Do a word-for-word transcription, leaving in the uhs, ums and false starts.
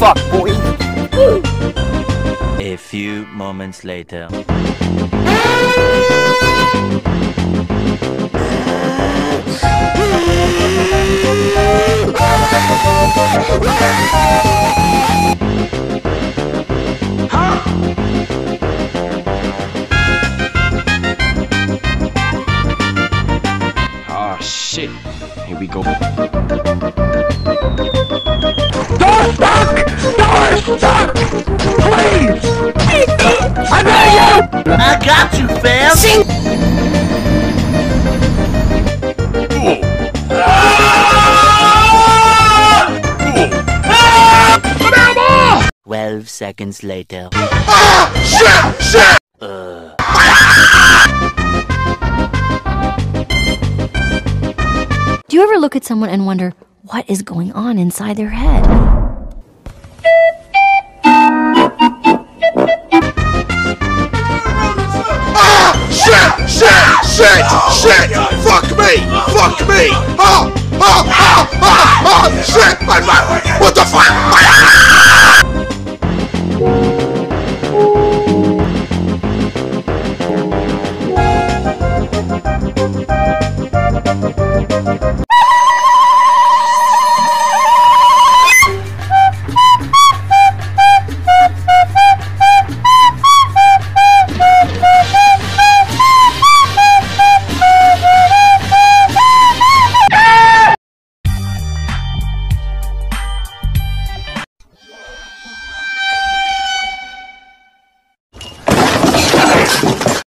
fuck, boy. A few moments later. Oh shit. Here we go. Door stuck! Door stuck! Please! I know you! I got you, fam! Sing! Twelve seconds later. Ah! Shit! Shit! Uh. Do you ever look at someone and wonder what is going on inside their head? Ah! Shit! Shit! Shit! Shit! Fuck me! Fuck me! Oh! Oh! Oh! Oh! Oh! Shit! My mouth! What the fuck?